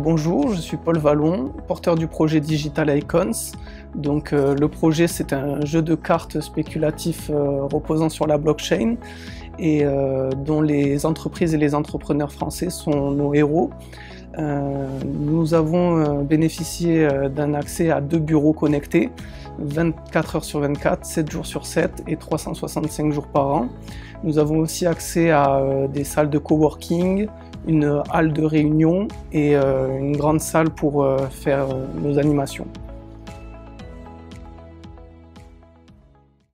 Bonjour, je suis Paul Vallon, porteur du projet Digital Icons. Le projet, c'est un jeu de cartes spéculatif reposant sur la blockchain et dont les entreprises et les entrepreneurs français sont nos héros. Nous avons bénéficié d'un accès à 2 bureaux connectés, 24 heures sur 24, 7 jours sur 7 et 365 jours par an. Nous avons aussi accès à des salles de coworking, une halle de réunion et une grande salle pour faire nos animations.